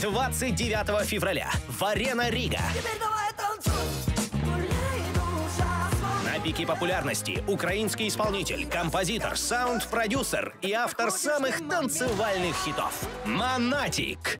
29 февраля в Арена Рига. На пике популярности украинский исполнитель, композитор, саунд-продюсер и автор самых танцевальных хитов Монатик.